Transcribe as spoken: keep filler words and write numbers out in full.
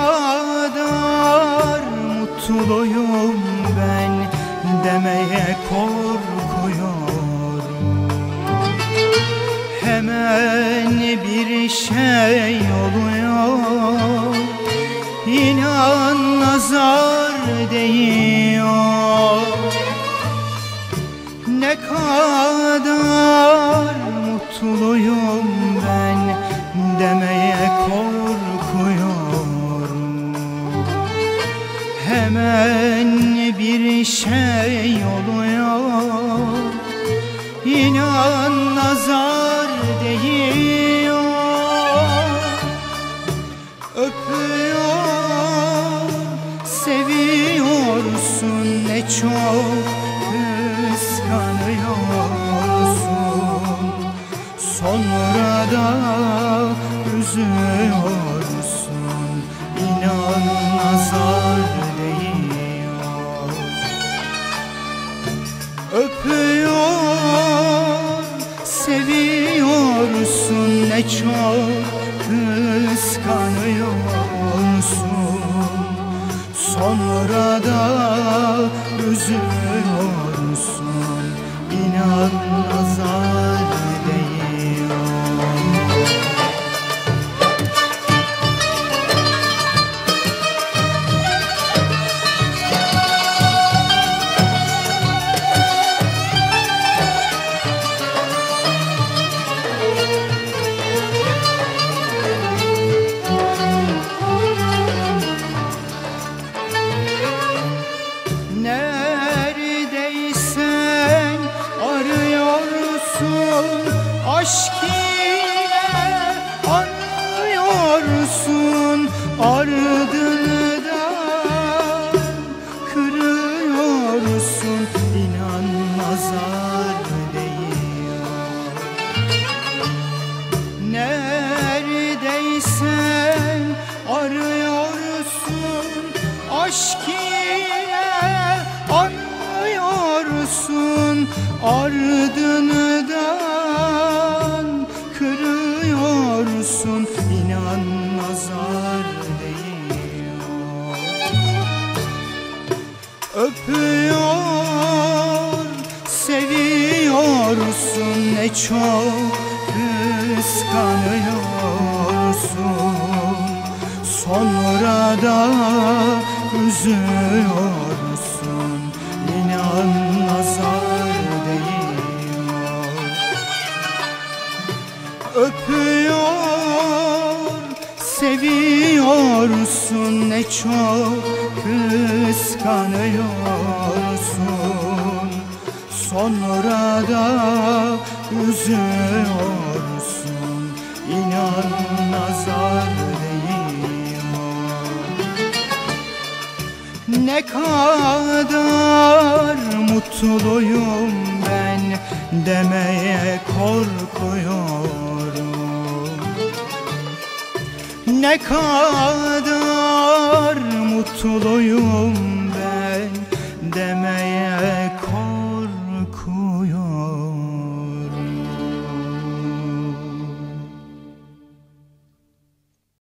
kadar mutluyum ben demeye korkuyorum. Hemen bir şey oluyor, İnan nazar değiyor. Ne kadar mutluyum ben demeye korkuyorum. Hemen bir şey oluyor, İnan nazar değiyor. Öpüyor, seviyorsun, ne çok kıskanıyorsun. Sonra da üzüyorsun, İnan nazar değiyor. Öpüyor, seviyorsun, ne çok kıskanıyorsun. Sonra da üzüyorsun, İnan nazar değiyor. Neredeysen arıyorsun, aşk ile anlıyorsun. Ardını da kırıyorsun, İnan nazar değiyor. Neredeysen arıyorsun, aşk ile anlıyorsun. Ardını da kırıyorsun, İnan nazar değiyor. Öpüyor, seviyorsun, ne çok kıskanıyorsun. Sonra da üzüyorsun, İnan nazar değiyor. Öpüyor, seviyorsun, ne çok kıskanıyorsun. Sonra da üzüyorsun, İnan nazar değiyor. Ne kadar mutluyum ben demeye korkuyorum. Ne kadar mutluyum ben demeye